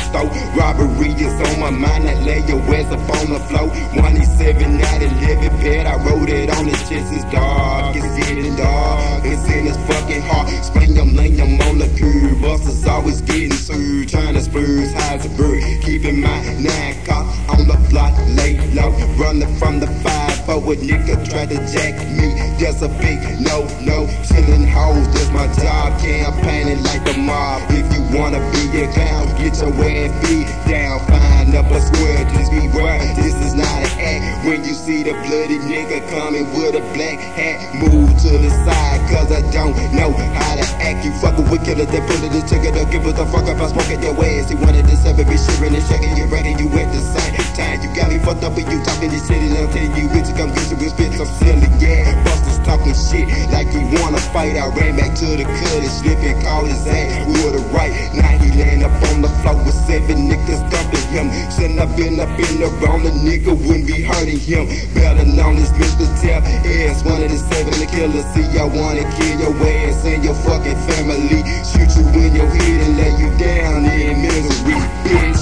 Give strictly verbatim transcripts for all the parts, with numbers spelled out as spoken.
store. Robbery is on my mind, I lay your ass up on the floor. one eighty-seven out of eleven pet, I wrote it on his chest. It's dark, it's getting dark, it's in his fucking heart. Spring them, lay them on the curb. Busters always getting sued, trying to spurs high as a bird. Keeping my nine cock on the block, lay low, running from the five. But a nigga tried to jack me, that's a big no, no. Chillin' hoes, that's my job, campaigning like the mob. If you wanna be a clown, get your ass beat down. Find up a square, just beware, this is not an act. When you see the bloody nigga coming with a black hat, move to the side, cause I don't know how to act. You fuckin' with killers, they pull it the trigger, don't give a fuck if I smoke at your ass. He wanted to serve it, be shivering and shaking, you ready, you at the same time. You got me fucked up when you talking this shit, and I'm telling you, bitch, come get you with spits, I'm silly, yeah. Busters talking shit like he wanna fight. I ran back to the cut and slip and call his ass with a right. Now he land up on the floor with seven niggas dumping him. Shouldn't have been up in the wrong, the nigga wouldn't be hurting him. Better known as Mister Tell ass, one of the seven the killers. See, I wanna kill your ass and your fucking family. Shoot you in your head and lay you down in misery, bitch.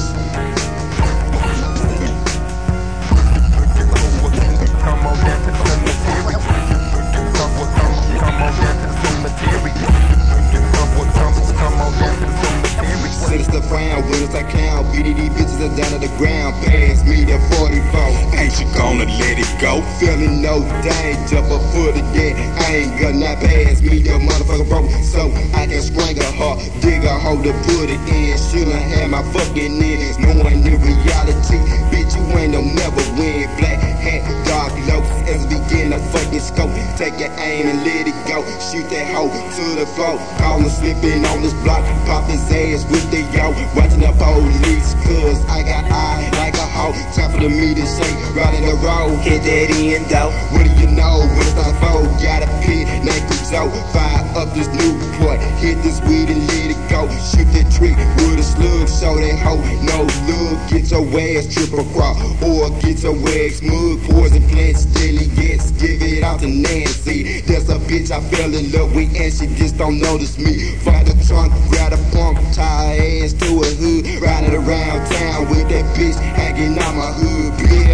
The frown, winners I count, beating these bitches are down to the ground. Pass me the forty-four, ain't you gonna let it go? Feeling no danger, but for the dead, I ain't gonna pass me the motherfucker broke, so I can strangle her, dig a hole to put it in. Shouldn't have my fucking niggas knowing the reality, bitch you ain't no never win. Black hat, dark low, as we begin to fucking scope. Take your aim and let it go, shoot that hoe to the floor. Call him slipping on this block, pop his ass with the yo. Watching the police, cause I got eye like a hoe. Time for the me to shake, riding the road, hit that end out. What do you know, when it's time for? Got a pit, naked Joe. Fire up this Newport, hit this weed and let it go. Shoot that trick with a slug, show that hoe no look. Get your ass triple cross, or get your ass mug. Poison plant, steady gets, give it out to Nancy. That's a bitch I fell in love with and she just don't notice me. Find the trunk, grab a pump, tie her ass to a hood, riding around town with that bitch hanging on my hood, bitch.